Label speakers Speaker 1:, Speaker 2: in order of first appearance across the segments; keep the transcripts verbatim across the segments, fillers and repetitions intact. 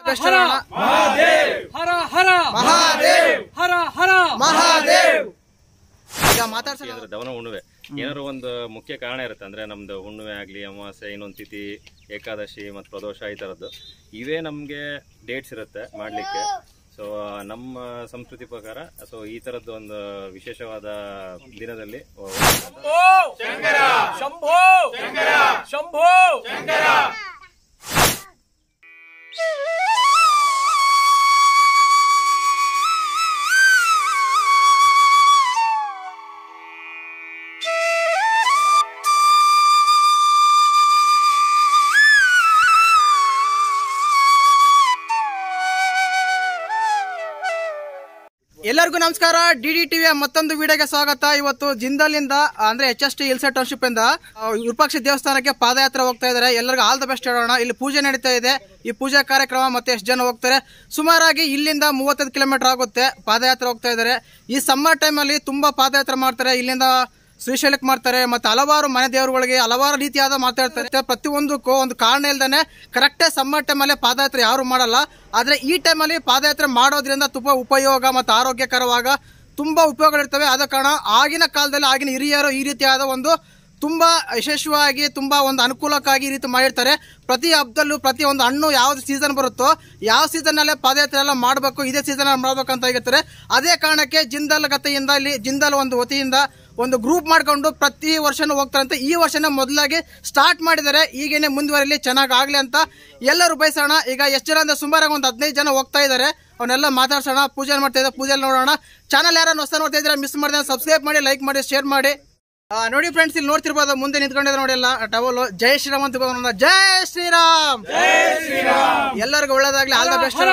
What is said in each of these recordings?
Speaker 1: हर महादेव हर हर महादेव हर हर महादेव
Speaker 2: ಈಗ ಮಾತಾಡ್ಸೋಣ ಅಂದ್ರೆ ದವನ ಹುಣ್ಣಿಮೆ ಏನಾದ್ರು ಒಂದು ಮುಖ್ಯ ಕಾರಣ ಇರುತ್ತೆ ಅಂದ್ರೆ ನಮ್ದು ಹುಣ್ಣಿಮೆ ಆಗ್ಲಿ ಅಮಾವಾಸ್ಯೆ ಇನ್ನೊಂದು ತಿಥಿ ಏಕಾದಶಿ ಮತ್ತು ಪ್ರದೋಷ ಈ ತರದ್ದು ಇವೇ ನಮ್ಗೆ ಡೇಟ್ಸ್ ಇರುತ್ತೆ ಮಾಡ್ಲಿಕ್ಕೆ ಸೊ ನಮ್ಮ ಸಂಸ್ಕೃತಿ ಪ್ರಕಾರ ಸೊ ಈ ತರದ್ದು ಒಂದು ವಿಶೇಷವಾದ ದಿನದಲ್ಲಿ
Speaker 1: ಶಂಕರ ಶಂಭೋ ಶಂಕರ ಶಂಭೋ ಶಂಕರ
Speaker 3: ಎಲ್ಲರಿಗೂ ನಮಸ್ಕಾರ. ಡಿ ಡಿ ಟಿವಿಯ ಮತ್ತೊಂದು ವಿಡಿಯೋಗೆ ಸ್ವಾಗತ. ಇವತ್ತು ಜಿಂದಾಲಿಂದ ಅಂದ್ರೆ ಎಚ್ ಎಸ್ ಟಿ ಇಲ್ಸೆ ಟೌನ್ಶಿಪ್ ಇಂದ ವಿರೂಪಾಕ್ಷ ದೇವಸ್ಥಾನಕ್ಕೆ ಪಾದಯಾತ್ರೆ ಹೋಗ್ತಾ ಇದ್ದಾರೆ. ಎಲ್ಲರಿಗೂ ಆಲ್ ದ ಬೆಸ್ಟ್ ಹೇಳೋಣ. ಇಲ್ಲಿ ಪೂಜೆ ನಡೀತಾ ಇದೆ. ಈ ಪೂಜಾ ಕಾರ್ಯಕ್ರಮ ಮತ್ತೆ ಎಷ್ಟು ಜನ ಹೋಗ್ತಾರೆ? ಸುಮಾರಾಗಿ ಇಲ್ಲಿಂದ ಮೂವತ್ತೈದು ಕಿಲೋಮೀಟರ್ ಆಗುತ್ತೆ ಪಾದಯಾತ್ರೆ ಹೋಗ್ತಾ ಇದ್ದಾರೆ. ಈ ಸಮ್ಮರ್ ಟೈಮ್ ಅಲ್ಲಿ ತುಂಬಾ ಪಾದಯಾತ್ರೆ ಮಾಡ್ತಾರೆ. ಇಲ್ಲಿಂದ ಶ್ರೀಶೈಲಕ್ಕೆ ಮಾಡ್ತಾರೆ, ಮತ್ತೆ ಹಲವಾರು ಮನೆ ದೇವರುಗಳಿಗೆ ಹಲವಾರು ರೀತಿಯಾದ ಮಾತಾಡ್ತಾರೆ. ಪ್ರತಿಯೊಂದಕ್ಕೂ ಒಂದು ಕಾರಣ ಇಲ್ದಾನೆ ಕರೆಕ್ಟೇ ಸಮ್ಮರ್ ಟೈಮಲ್ಲಿ ಪಾದಯಾತ್ರೆ ಯಾರು ಮಾಡಲ್ಲ. ಆದ್ರೆ ಈ ಟೈಮಲ್ಲಿ ಪಾದಯಾತ್ರೆ ಮಾಡೋದ್ರಿಂದ ತುಂಬಾ ಉಪಯೋಗ ಮತ್ತು ಆರೋಗ್ಯಕರವಾಗ ತುಂಬಾ ಉಪಯೋಗಗಳಿರ್ತವೆ. ಆದ ಕಾರಣ ಆಗಿನ ಕಾಲದಲ್ಲಿ ಆಗಿನ ಹಿರಿಯರು ಈ ರೀತಿಯಾದ ಒಂದು ತುಂಬಾ ಯಶಸ್ವಿಯಾಗಿ ತುಂಬಾ ಒಂದು ಅನುಕೂಲಕ್ಕಾಗಿ ಈ ರೀತಿ ಮಾಡಿರ್ತಾರೆ. ಪ್ರತಿ ಹಬ್ಬದಲ್ಲೂ ಪ್ರತಿ ಒಂದು ಹಣ್ಣು ಯಾವ್ದು ಸೀಸನ್ ಬರುತ್ತೋ ಯಾವ ಸೀಸನ್ ಅಲ್ಲೇ ಪಾದಯಾತ್ರೆ ಎಲ್ಲ ಮಾಡಬೇಕು, ಇದೇ ಸೀಸನ್ ಮಾಡ್ಬೇಕಂತ ಆಗಿರ್ತಾರೆ. ಅದೇ ಕಾರಣಕ್ಕೆ ಜಿಂದಾಲ್ ಗತೆಯಿಂದ ಇಲ್ಲಿ ಜಿಂದಾಲ್ ಒಂದು ವತಿಯಿಂದ ಒಂದು ಗ್ರೂಪ್ ಮಾಡ್ಕೊಂಡು ಪ್ರತಿ ವರ್ಷನೂ ಹೋಗ್ತಾರಂತೆ. ಈ ವರ್ಷನೇ ಮೊದಲಾಗಿ ಸ್ಟಾರ್ಟ್ ಮಾಡಿದ್ದಾರೆ. ಈಗೇನೆ ಮುಂದುವರಿಲಿ, ಚೆನ್ನಾಗಿ ಆಗ್ಲಿ ಅಂತ ಎಲ್ಲರೂ ಬಯಸೋಣ. ಈಗ ಎಷ್ಟು ಜನ ಅಂದ್ರೆ ಸುಮಾರಾಗಿ ಒಂದು ಹದಿನೈದು ಜನ ಹೋಗ್ತಾ ಇದ್ದಾರೆ. ಅವನ್ನೆಲ್ಲ ಮಾತಾಡ್ಸೋಣ. ಪೂಜೆ ಮಾಡ್ತಾ ಇದ್ದಾರೆ, ಪೂಜೆ ನೋಡೋಣ. ಚಾನಲ್ ಯಾರು ಹೊಸ ನೋಡ್ತಾ ಇದ್ರೆ ಮಿಸ್ ಮಾಡಿದ್ರೆ ಸಬ್ಸ್ಕ್ರೈಬ್ ಮಾಡಿ, ಲೈಕ್ ಮಾಡಿ, ಶೇರ್ ಮಾಡಿ. ನೋಡಿ ಫ್ರೆಂಡ್ಸ್, ಇಲ್ಲಿ ನೋಡ್ತಿರ್ಬೋದು ಮುಂದೆ ನಿಂತ್ಕೊಂಡಿದ್ರೆ ನೋಡಿ ಎಲ್ಲ ಟವಲ್. ಜೈ ಶ್ರೀರಾಮ್ ಅಂತ ಹೋಗೋಣ. ಜೈ ಶ್ರೀರಾಮ್, ಎಲ್ಲರಿಗೂ ಒಳ್ಳೇದಾಗ್ಲಿ. All the best.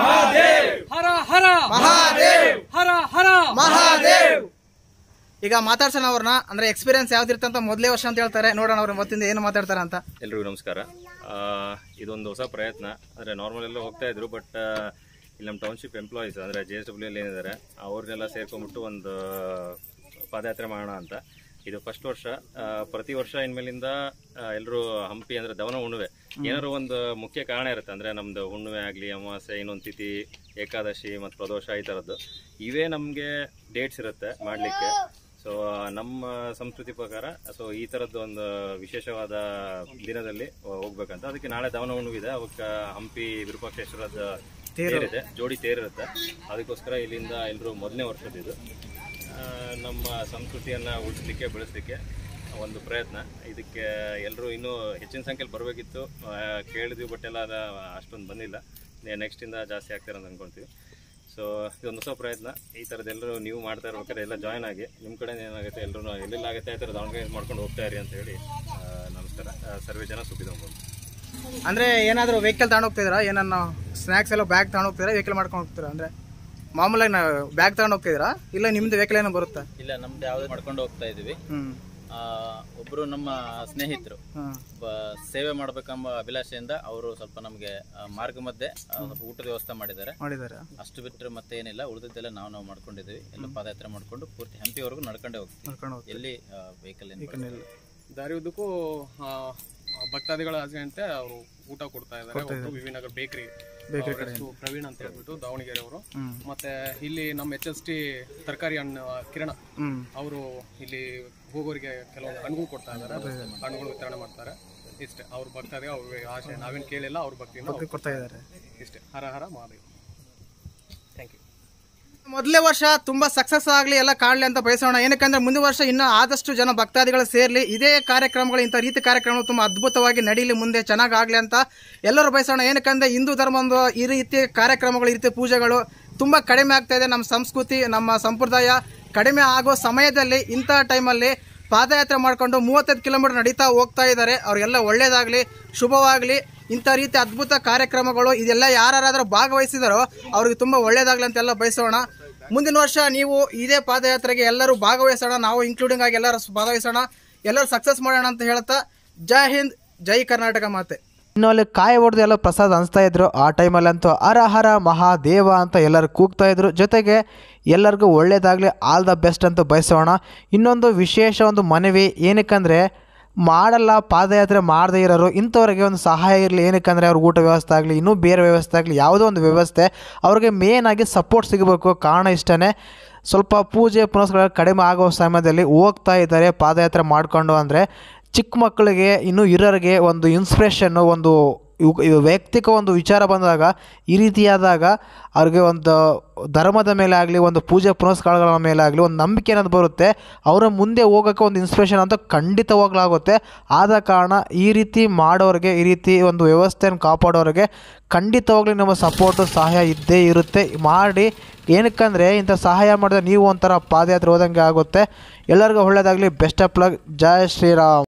Speaker 1: ಹರ ಹರ ಮಹಾದೇವ್ ಹರ ಹರ ಮಹಾದೇವ್.
Speaker 3: ಈಗ ಮಾತಾಡ್ಸೋಣ ಅವ್ರನ್ನ. ಅಂದ್ರೆ ಎಕ್ಸ್ಪೀರಿಯನ್ಸ್ ಯಾವ್ದಿರುತ್ತೆ ಅಂತ ಮೊದಲೇ ವರ್ಷ ಅಂತ ಹೇಳ್ತಾರೆ. ನೋಡೋಣ ಅವ್ರ ಮತ್ತಿಂದ ಏನು ಮಾತಾಡ್ತಾರ ಅಂತ.
Speaker 2: ಎಲ್ರಿಗೂ ನಮಸ್ಕಾರ. ಇದೊಂದು ಹೊಸ ಪ್ರಯತ್ನ. ಅಂದ್ರೆ ನಾರ್ಮಲ್ ಎಲ್ಲ ಹೋಗ್ತಾ ಇದ್ರು, ಬಟ್ ಇಲ್ಲಿ ನಮ್ಮ ಟೌನ್ಶಿಪ್ ಎಂಪ್ಲಾಯೀಸ್ ಅಂದ್ರೆ ಜೆ ಎಸ್ ಡಬ್ಲ್ಯೂ ಅಲ್ಲಿ ಏನಿದ್ದಾರೆ ಅವ್ರನ್ನೆಲ್ಲ ಸೇರ್ಕೊಂಡ್ಬಿಟ್ಟು ಒಂದು ಪಾದಯಾತ್ರೆ ಮಾಡೋಣ ಅಂತ. ಇದು ಫಸ್ಟ್ ವರ್ಷ. ಪ್ರತಿ ವರ್ಷ ಇನ್ಮೇಲಿಂದ ಎಲ್ಲರೂ ಹಂಪಿ ಅಂದ್ರೆ ದವನ ಹುಣ್ಣಿಮೆ ಏನಾದ್ರು ಒಂದು ಮುಖ್ಯ ಕಾರಣ ಇರುತ್ತೆ ಅಂದ್ರೆ ನಮ್ದು ಹುಣ್ಣಿಮೆ ಆಗ್ಲಿ ಅಮಾವಾಸ್ಯೆ ಇನ್ನೊಂದು ತಿಥಿ ಏಕಾದಶಿ ಮತ್ತು ಪ್ರದೋಷ ಈ ತರದ್ದು ಇವೇ ನಮ್ಗೆ ಡೇಟ್ಸ್ ಇರುತ್ತೆ ಮಾಡ್ಲಿಕ್ಕೆ. ಸೊ ನಮ್ಮ ಸಂಸ್ಕೃತಿ ಪ್ರಕಾರ ಸೊ ಈ ತರದ್ದು ಒಂದು ವಿಶೇಷವಾದ ದಿನದಲ್ಲಿ ಹೋಗ್ಬೇಕಂತ. ಅದಕ್ಕೆ ನಾಳೆ ದವನ ಹುಣ್ಣಿಮೆ ಇದೆ. ಅವಕ್ಕೆ ಹಂಪಿ ವಿರೂಪಾಕ್ಷೇಶ್ವರದ ತೇರಿದೆ, ಜೋಡಿ ತೇರಿರುತ್ತೆ. ಅದಕ್ಕೋಸ್ಕರ ಇಲ್ಲಿಂದ ಎಲ್ಲರೂ ಮೊದಲನೇ ವರ್ಷದಿದ್ದು ನಮ್ಮ ಸಂಸ್ಕೃತಿಯನ್ನು ಉಳಿಸ್ಲಿಕ್ಕೆ ಬೆಳೆಸಲಿಕ್ಕೆ ಒಂದು ಪ್ರಯತ್ನ. ಇದಕ್ಕೆ ಎಲ್ಲರೂ ಇನ್ನೂ ಹೆಚ್ಚಿನ ಸಂಖ್ಯೆಯಲ್ಲಿ ಬರಬೇಕಿತ್ತು, ಕೇಳಿದ್ವಿ, ಬಟ್ ಎಲ್ಲ ಅದು ಅಷ್ಟೊಂದು ಬಂದಿಲ್ಲ. ನೆಕ್ಸ್ಟಿಂದ ಜಾಸ್ತಿ ಆಗ್ತಾರೆ ಅಂತ ಅಂದ್ಕೊಳ್ತೀವಿ. ಸೊ ಇದೊಂದು ಹೊಸ ಪ್ರಯತ್ನ. ಈ ಥರದ್ದೆಲ್ಲರೂ ನೀವು ಮಾಡ್ತಾ ಇರ್ಬೇಕಾದ್ರೆ ಎಲ್ಲ ಜಾಯ್ನ್ ಆಗಿ ನಿಮ್ಮ ಕಡೆ ಏನಾಗುತ್ತೆ ಎಲ್ಲರೂ ಎಲ್ಲೆಲ್ಲ ಆಗುತ್ತೆ ಆ ಥರ ದಾವಣಗೆರೆ ಮಾಡ್ಕೊಂಡು ಹೋಗ್ತಾ ಇರಿ ಅಂತ ಹೇಳಿ ನಮಸ್ಕಾರ. ಸರ್ವೇ ಜನ ಸುಖಿದಂಬೋದು.
Speaker 3: ಅಂದ್ರೆ ಏನಾದ್ರು ವೆಹಿಕಲ್ ತಗೊಂಡು ಹೋಗ್ತಿದ್ದೀರಾ? ಏನನ್ನ ಸ್ನಾಕ್ಸ್ ಎಲ್ಲ ಬ್ಯಾಗ್ ತಗೊಂಡು ಹೋಗ್ತೀರಾ, ವೆಹಿಕಲ್ ಮಾಡ್ಕೊಂಡು ಹೋಗ್ತೀರಾ? ಅಂದ್ರೆ ಮಾಮೂಲಾಗಿ ನಾವು ಬ್ಯಾಗ್ ತಗೊಂಡು ಹೋಗ್ತಿದ್ದೀರಾ, ಇಲ್ಲ ನಿಮ್ದು ವೆಹಿಕಲ್ ಏನೋ ಬರುತ್ತಾ?
Speaker 4: ಇಲ್ಲ, ನಮ್ದು ಯಾವ್ದು ಮಾಡ್ಕೊಂಡು ಹೋಗ್ತಾ ಇದೀವಿ. ಒಬ್ರು ನಮ್ಮ ಸ್ನೇಹಿತರು ಸೇವೆ ಮಾಡ್ಬೇಕೆಂಬ ಅಭಿಲಾಷೆಯಿಂದ ಅವರು ಸ್ವಲ್ಪ ನಮ್ಗೆ ಮಾರ್ಗ ಮಧ್ಯೆ ಊಟದ ವ್ಯವಸ್ಥೆ ಮಾಡಿದ್ದಾರೆ. ಅಷ್ಟು ಬಿಟ್ಟರೆ ಮತ್ತೆ ಏನಿಲ್ಲ, ಉಳಿದದ್ದೆಲ್ಲ ನಾವು ನಾವು ಮಾಡ್ಕೊಂಡಿದ್ದೀವಿ. ಎಲ್ಲ ಪಾದಯಾತ್ರೆ ಮಾಡ್ಕೊಂಡು ಪೂರ್ತಿ ಹಂಪಿವರೆಗೂ ನಡ್ಕೊಂಡೇ ಹೋಗ್ತೀವಿ. ಎಲ್ಲಿ ವೆಹಿಕಲ್ ಏನಿಲ್ಲ.
Speaker 5: ದಾರಿ ಉದ್ದಕ್ಕೂ ಭಕ್ತಾದಿಗಳ ಆಸೆಯಂತೆ ಅವರು ಊಟ ಕೊಡ್ತಾ ಇದ್ದಾರೆ. ವಿವಿನಗರ್ ಬೇಕರಿ ಪ್ರವೀಣ್ ಅಂತ ಹೇಳ್ಬಿಟ್ಟು ದಾವಣಗೆರೆ ಅವರು. ಮತ್ತೆ ಇಲ್ಲಿ ನಮ್ಮ ಎಚ್ ಎಸ್ ಟಿ ತರಕಾರಿ ಹಣ್ಣು ಕಿರಣ ಅವರು ಇಲ್ಲಿ ಹೋಗೋರಿಗೆ ಕೆಲವೊಂದು ಹಣ್ಣುಗಳು ಕೊಡ್ತಾ ಇದ್ದಾರೆ, ಹಣ್ಣುಗಳು ವಿತರಣೆ ಮಾಡ್ತಾರೆ. ಇಷ್ಟೇ ಅವ್ರ ಭಕ್ತಾದಿಗೆ ಅವ್ರಿಗೆ ಆಸೆ, ನಾವೇನು ಕೇಳಿಲ್ಲ, ಅವ್ರ ಭಕ್ತಿಯಿಂದ
Speaker 3: ಕೊಡ್ತಾ ಇದ್ದಾರೆ.
Speaker 5: ಇಷ್ಟೇ. ಹರ ಹರ ಮಹಾದೇವ್. Thank you.
Speaker 3: ಮೊದಲೇ ವರ್ಷ ತುಂಬಾ ಸಕ್ಸಸ್ ಆಗಲಿ, ಎಲ್ಲ ಕಾಣಲಿ ಅಂತ ಬಯಸೋಣ. ಏನಕ್ಕಂದ್ರೆ ಮುಂದಿನ ವರ್ಷ ಇನ್ನೂ ಆದಷ್ಟು ಜನ ಭಕ್ತಾದಿಗಳು ಸೇರ್ಲಿ, ಇದೇ ಕಾರ್ಯಕ್ರಮಗಳು ಇಂಥ ರೀತಿ ಕಾರ್ಯಕ್ರಮಗಳು ತುಂಬಾ ಅದ್ಭುತವಾಗಿ ನಡೀಲಿ, ಮುಂದೆ ಚೆನ್ನಾಗಿ ಆಗ್ಲಿ ಅಂತ ಎಲ್ಲರೂ ಬಯಸೋಣ. ಏನಕ್ಕಂದ್ರೆ ಹಿಂದೂ ಧರ್ಮ ಒಂದು ಈ ರೀತಿ ಕಾರ್ಯಕ್ರಮಗಳು, ಈ ರೀತಿ ಪೂಜೆಗಳು ತುಂಬಾ ಕಡಿಮೆ ಆಗ್ತಾ ಇದೆ. ನಮ್ಮ ಸಂಸ್ಕೃತಿ ನಮ್ಮ ಸಂಪ್ರದಾಯ ಕಡಿಮೆ ಆಗೋ ಸಮಯದಲ್ಲಿ ಇಂಥ ಟೈಮಲ್ಲಿ ಪಾದಯಾತ್ರೆ ಮಾಡ್ಕೊಂಡು ಮೂವತ್ತೈದು ಕಿಲೋಮೀಟರ್ ನಡೀತಾ ಹೋಗ್ತಾ ಇದ್ದಾರೆ. ಅವ್ರಿಗೆಲ್ಲ ಒಳ್ಳೇದಾಗ್ಲಿ, ಶುಭವಾಗ್ಲಿ. ಇಂಥ ರೀತಿ ಅದ್ಭುತ ಕಾರ್ಯಕ್ರಮಗಳು ಇದೆಲ್ಲ ಯಾರಾದ್ರೂ ಭಾಗವಹಿಸಿದಾರೋ ಅವ್ರಿಗೆ ತುಂಬಾ ಒಳ್ಳೇದಾಗ್ಲಿ ಅಂತೆಲ್ಲ ಬಯಸೋಣ. ಮುಂದಿನ ವರ್ಷ ನೀವು ಇದೇ ಪಾದಯಾತ್ರೆಗೆ ಎಲ್ಲರೂ ಭಾಗವಹಿಸೋಣ, ನಾವು ಇನ್ಕ್ಲೂಡಿಂಗ್ ಆಗಿ ಎಲ್ಲರೂ ಭಾಗವಹಿಸೋಣ, ಎಲ್ಲರೂ ಸಕ್ಸಸ್ ಮಾಡೋಣ ಅಂತ ಹೇಳ್ತಾ ಜೈ ಹಿಂದ್, ಜೈ ಕರ್ನಾಟಕ ಮಾತೆ.
Speaker 6: ಇನ್ನು ಅಲ್ಲಿ ಕಾಯಿ ಹೊಡೆದು ಎಲ್ಲ ಪ್ರಸಾದ ಅನಿಸ್ತಾ ಇದ್ರು. ಆ ಟೈಮಲ್ಲಂತೂ ಹರ ಹರ ಮಹಾದೇವ ಅಂತ ಎಲ್ಲರೂ ಕೂಗ್ತಾ ಇದ್ರು. ಜೊತೆಗೆ ಎಲ್ಲರಿಗೂ ಒಳ್ಳೇದಾಗಲಿ, ಆಲ್ ದ ಬೆಸ್ಟ್ ಅಂತ ಬಯಸೋಣ. ಇನ್ನೊಂದು ವಿಶೇಷ ಒಂದು ಮನವಿ ಏನಕ್ಕಂದರೆ ಮಾಡಲ್ಲ, ಪಾದಯಾತ್ರೆ ಮಾಡದೇ ಇರೋರು ಇಂಥವ್ರಿಗೆ ಒಂದು ಸಹಾಯ ಇರಲಿ. ಏನಕ್ಕೆ ಅಂದರೆ ಅವ್ರಿಗೆ ಊಟ ವ್ಯವಸ್ಥೆ ಆಗಲಿ, ಇನ್ನೂ ಬೇರೆ ವ್ಯವಸ್ಥೆ ಆಗಲಿ, ಯಾವುದೋ ಒಂದು ವ್ಯವಸ್ಥೆ ಅವ್ರಿಗೆ ಮೇನಾಗಿ ಸಪೋರ್ಟ್ ಸಿಗಬೇಕು. ಕಾರಣ ಇಷ್ಟೇ, ಸ್ವಲ್ಪ ಪೂಜೆ ಪುನಸ್ಕಾರ ಕಡಿಮೆ ಆಗೋ ಸಮಯದಲ್ಲಿ ಹೋಗ್ತಾ ಇದ್ದಾರೆ ಪಾದಯಾತ್ರೆ ಮಾಡಿಕೊಂಡು. ಅಂದರೆ ಚಿಕ್ಕ ಮಕ್ಕಳಿಗೆ, ಇನ್ನೂ ಹಿರಿಯರಿಗೆ ಒಂದು ಇನ್ಸ್ಪಿರೇಷನ್ನು, ಒಂದು ವೈಯಕ್ತಿಕ ಒಂದು ವಿಚಾರ ಬಂದಾಗ, ಈ ರೀತಿಯಾದಾಗ ಅವ್ರಿಗೆ ಒಂದು ಧರ್ಮದ ಮೇಲೆ ಆಗಲಿ, ಒಂದು ಪೂಜೆ ಪುನಸ್ಕಾರಗಳ ಮೇಲೆ ಆಗಲಿ ಒಂದು ನಂಬಿಕೆ ಅನ್ನೋದು ಬರುತ್ತೆ. ಅವರ ಮುಂದೆ ಹೋಗೋಕ್ಕೆ ಒಂದು ಇನ್ಸ್ಪಿರೇಷನ್ ಅಂತ ಖಂಡಿತವಾಗ್ಲಾಗುತ್ತೆ. ಆದ ಕಾರಣ ಈ ರೀತಿ ಮಾಡೋರಿಗೆ, ಈ ರೀತಿ ಒಂದು ವ್ಯವಸ್ಥೆಯನ್ನು ಕಾಪಾಡೋರಿಗೆ ಖಂಡಿತವಾಗ್ಲೂ ನಮ್ಮ ಸಪೋರ್ಟು, ಸಹಾಯ ಇದ್ದೇ ಇರುತ್ತೆ. ಮಾಡಿ. ಏನಕ್ಕಂದರೆ ಇಂಥ ಸಹಾಯ ಮಾಡಿದ್ರೆ ನೀವು ಒಂಥರ ಪಾದಯಾತ್ರೆ ಹೋದಂಗೆ ಆಗುತ್ತೆ. ಎಲ್ಲರಿಗೂ ಒಳ್ಳೆಯದಾಗಲಿ. Best of luck. ಜೈ ಶ್ರೀರಾಮ್.